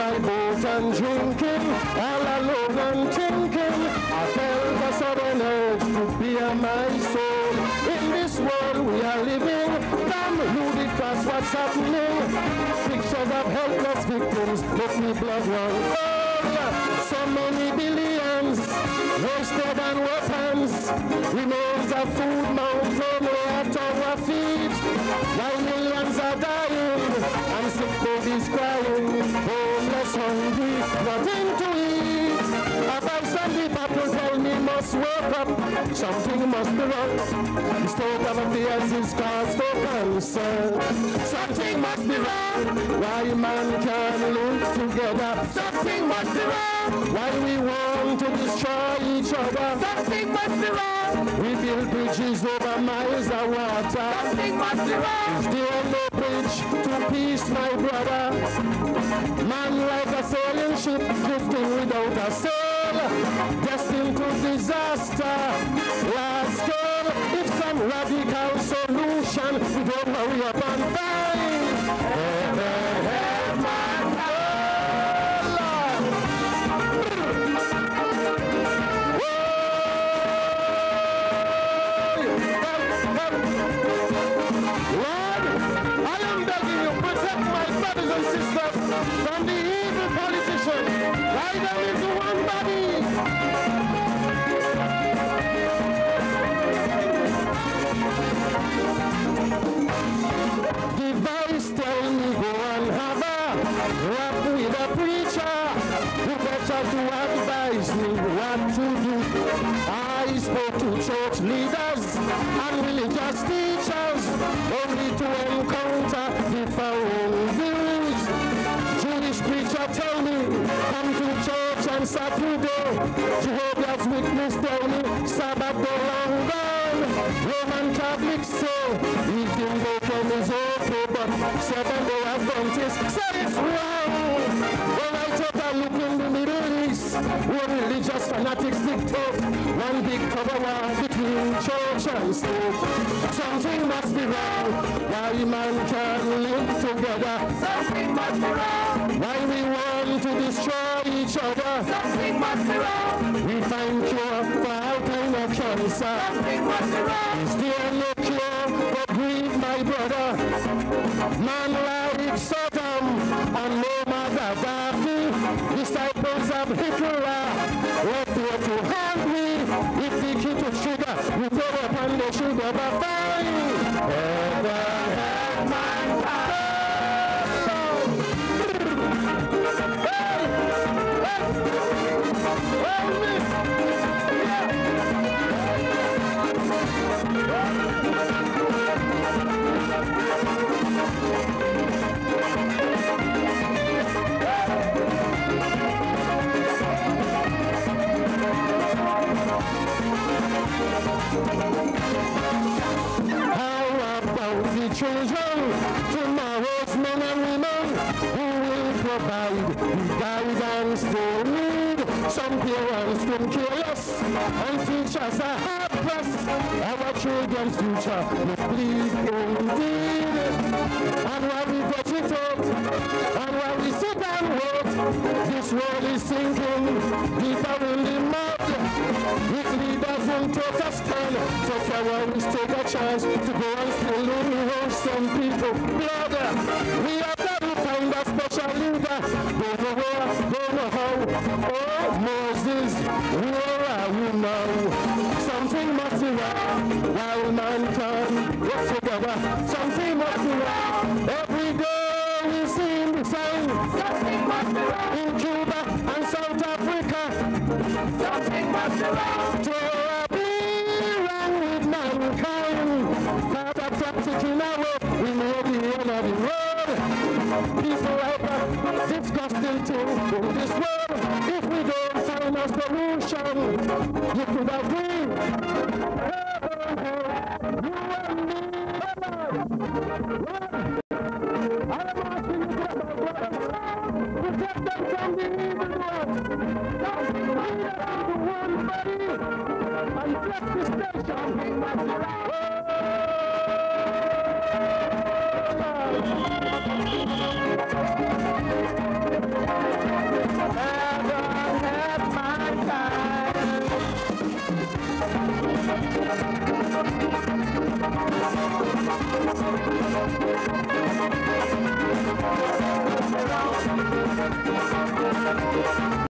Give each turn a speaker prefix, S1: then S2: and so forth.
S1: my boat and drinking, all alone and thinking. I felt a sudden urge to bear my soul. In this world we are living, damn ludicrous what's happening. Pictures of helpless victims make me blood run cold. So many billions wasted on weapons, remains of food mountain at our feet. While millions are dying and sick babies crying, homeless, hungry, nothing to eat. About Sunday people tell me must wake up, something must be wrong. The state of affairs is cause for concern. Something must be wrong. Why man can't live together? Something must be wrong. Why we want to destroy each other? Something must be wrong. We build bridges over miles of water. Something must be wrong. Is there no bridge to peace, my brother? Man like a sailing ship drifting without a sail, destined to disaster. Last call, if some radical solution, we don't hurry up and find. Heaven help mankind. Lord, I am begging you, protect my brothers and sisters from the evil politician. Guide them into one body. Device tell me go and have a rap with a preacher. You better to advise me what to do. I spoke to church leaders and religious teachers only to encounter different views. Jewish preacher tell me come to church on Saturday. Jehovah's Witness tell me Sabbath day long gone. Roman Catholics say eating bacon is okay, but Seventh-day Adventists say it's wrong. When I take a look in the Middle East, where religious fanatics dictate one big cover war between church and state. Something must be wrong. Why man can't live together? Something must be wrong. Why we want to destroy each other? Something must be wrong. We find cure for all kind of cancer. Something must be wrong. Is there no cure for greed, my brother? Man like Sodom and Muammar Gaddafi, disciples of Hitler, left here to hungry. If the key to sugar, we go up and the sugar but fine. Heaven help mankind. How about the children, tomorrow's men and women, who will provide the guidance they need? Some parents can kill us and teachers are hard pressed. Our children's future will bleed indeed. And while we vegetate, and while we sit and wait, this world is sinking deeper in the mud. If leaders won't take a stand, so terrorists take a chance to go and steal the some people blood. We have got to find a special leader. Don't know where, don't know how. Oh, Moses, where are you now? Something must be wrong. While man can work together, something must be wrong. Every day we see the sign. Something must be wrong. In Cuba and South Africa, something must be wrong. To be wrong with mankind. Father practicing our way, we may be on the road. People like that, disgusting thing in this world. If we don't find a solution, you could agree. You and me, I am asking you to protect them from the evil one. Don't lead us into one body and bless the station.